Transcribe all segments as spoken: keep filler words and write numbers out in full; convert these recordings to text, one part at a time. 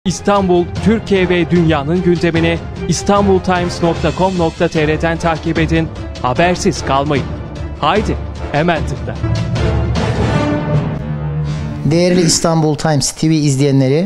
İstanbul, Türkiye ve dünyanın gündemini istanbultimes nokta com nokta tr'den takip edin, habersiz kalmayın. Haydi, hemen tıkla. Değerli İstanbul Times T V izleyenleri,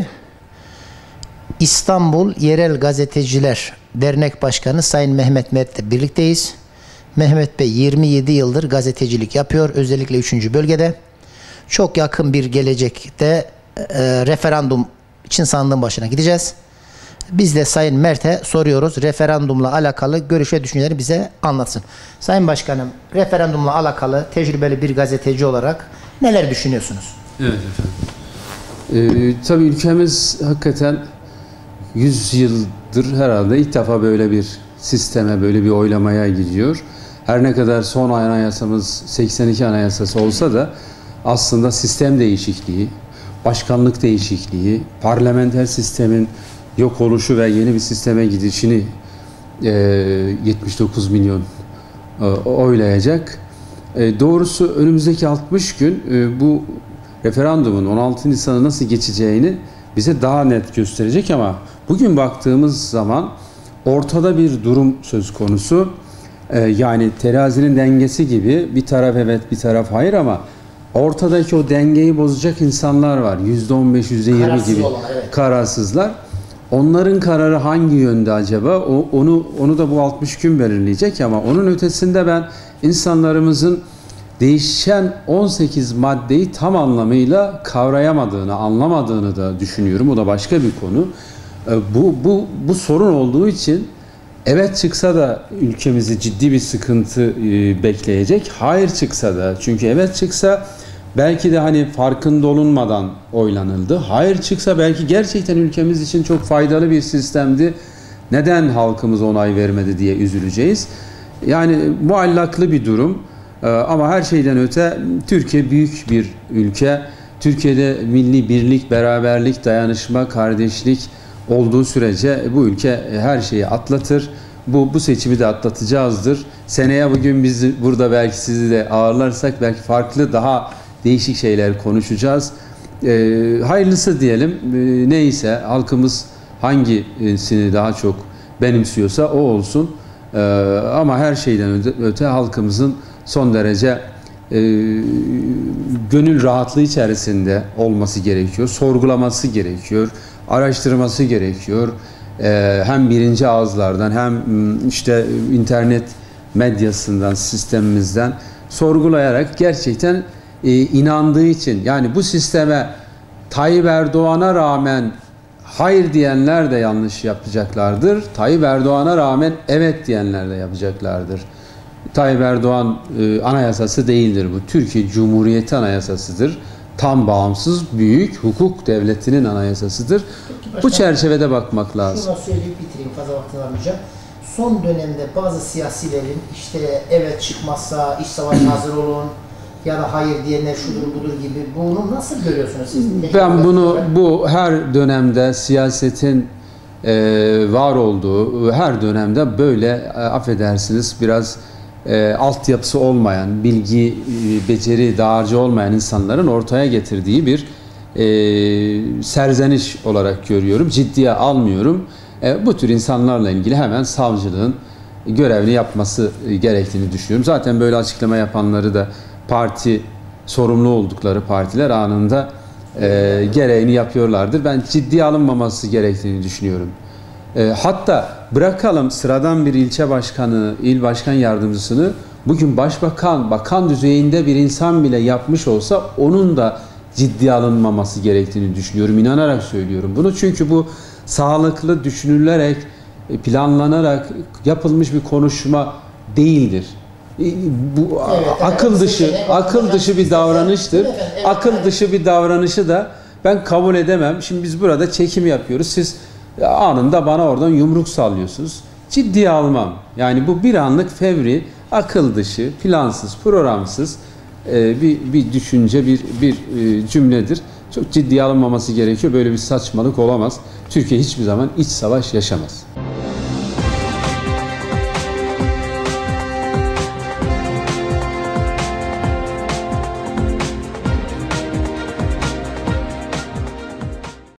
İstanbul Yerel Gazeteciler Dernek Başkanı Sayın Mehmet Mert'le birlikteyiz. Mehmet Bey yirmi yedi yıldır gazetecilik yapıyor, özellikle üçüncü bölgede. Çok yakın bir gelecekte e, referandum için sandığın başına gideceğiz. Biz de Sayın Mert'e soruyoruz. Referandumla alakalı görüş ve düşünceleri bize anlatsın. Sayın Başkanım, referandumla alakalı tecrübeli bir gazeteci olarak neler düşünüyorsunuz? Evet efendim. Ee, tabii ülkemiz hakikaten yüz yıldır herhalde ilk defa böyle bir sisteme, böyle bir oylamaya gidiyor. Her ne kadar son anayasamız seksen iki anayasası olsa da aslında sistem değişikliği, başkanlık değişikliği, parlamenter sistemin yok oluşu ve yeni bir sisteme gidişini e, yetmiş dokuz milyon e, oylayacak. E, doğrusu önümüzdeki altmış gün e, bu referandumun on altı Nisan'ı nasıl geçeceğini bize daha net gösterecek ama bugün baktığımız zaman ortada bir durum söz konusu. E, yani terazinin dengesi gibi bir taraf evet bir taraf hayır ama ortadaki o dengeyi bozacak insanlar var. yüzde on beş, yüzde yirmi gibi olan, evet. kararsızlar. Onların kararı hangi yönde acaba? O, onu onu da bu altmış gün belirleyecek ama onun ötesinde ben insanlarımızın değişen on sekiz maddeyi tam anlamıyla kavrayamadığını, anlamadığını da düşünüyorum. O da başka bir konu. Bu bu bu sorun olduğu için evet çıksa da ülkemizi ciddi bir sıkıntı bekleyecek. Hayır çıksa da, çünkü evet çıksa belki de hani farkında olunmadan oylanıldı. Hayır çıksa belki gerçekten ülkemiz için çok faydalı bir sistemdi. Neden halkımız onay vermedi diye üzüleceğiz. Yani muallaklı bir durum. Ama her şeyden öte Türkiye büyük bir ülke. Türkiye'de milli birlik, beraberlik, dayanışma, kardeşlik olduğu sürece bu ülke her şeyi atlatır. Bu, bu seçimi de atlatacağızdır. Seneye bugün biz burada belki sizi de ağırlarsak belki farklı daha değişik şeyler konuşacağız. Ee, hayırlısı diyelim. Ee, neyse halkımız hangisini daha çok benimsiyorsa o olsun. Ee, ama her şeyden öte, öte halkımızın son derece e, gönül rahatlığı içerisinde olması gerekiyor. Sorgulaması gerekiyor. Araştırması gerekiyor. Ee, hem birinci ağızlardan hem işte internet medyasından, sistemimizden sorgulayarak gerçekten e, inandığı için, yani bu sisteme Tayyip Erdoğan'a rağmen hayır diyenler de yanlış yapacaklardır. Tayyip Erdoğan'a rağmen evet diyenler de yapacaklardır. Tayyip Erdoğan e, anayasası değildir bu. Türkiye Cumhuriyeti anayasasıdır. Tam bağımsız, büyük hukuk devletinin anayasasıdır. Başkan, bu çerçevede bakmak lazım. Şunu söyleyip bitireyim, fazla vaktini almayacağım. Son dönemde bazı siyasilerin işte evet çıkmazsa iç savaşa hazır olun ya da hayır diyenler şudur budur gibi, bunu nasıl görüyorsunuz siz? Ben bunu bu her dönemde siyasetin e, var olduğu her dönemde böyle e, affedersiniz biraz E, altyapısı olmayan, bilgi, e, beceri dağarcığı olmayan insanların ortaya getirdiği bir e, serzeniş olarak görüyorum. Ciddiye almıyorum. E, bu tür insanlarla ilgili hemen savcılığın görevini yapması gerektiğini düşünüyorum. Zaten böyle açıklama yapanları da parti, sorumlu oldukları partiler anında e, gereğini yapıyorlardır. Ben ciddiye alınmaması gerektiğini düşünüyorum. E, hatta bırakalım sıradan bir ilçe başkanı, il başkan yardımcısını, bugün başbakan, bakan düzeyinde bir insan bile yapmış olsa onun da ciddiye alınmaması gerektiğini düşünüyorum. İnanarak söylüyorum bunu. Çünkü bu sağlıklı, düşünülerek, planlanarak yapılmış bir konuşma değildir. E, bu evet, akıl evet, dışı, evet, akıl dışı bir davranıştır. Evet, evet, akıl evet. dışı bir davranışı da ben kabul edemem. Şimdi biz burada çekim yapıyoruz. Siz anında bana oradan yumruk sallıyorsunuz. Ciddiye almam. Yani bu bir anlık fevri, akıl dışı, plansız, programsız e, bir, bir düşünce, bir, bir e, cümledir. Çok ciddiye alınmaması gerekiyor. Böyle bir saçmalık olamaz. Türkiye hiçbir zaman iç savaş yaşamaz.